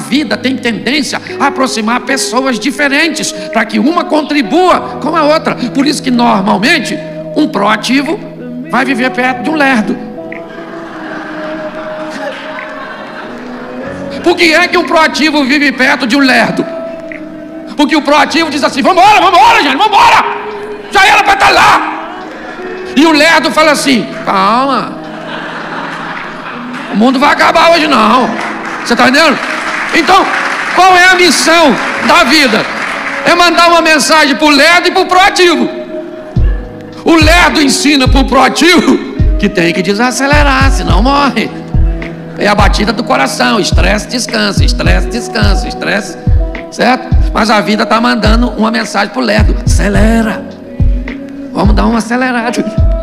vida tem tendência a aproximar pessoas diferentes, para que uma contribua com a outra. Por isso que normalmente um proativo vai viver perto de um lerdo. Por que é que um proativo vive perto de um lerdo? Porque o proativo diz assim: vambora, gente, vambora! Já era para estar lá. E o lerdo fala assim: calma, o mundo vai acabar hoje não. Você está entendendo? Então, qual é a missão da vida? É mandar uma mensagem para o lerdo e para o proativo. O lerdo ensina para o proativo que tem que desacelerar, senão morre. É a batida do coração: estresse, descanso, estresse, descanso, estresse, certo? Mas a vida está mandando uma mensagem para o lerdo: acelera, vamos dar uma acelerada.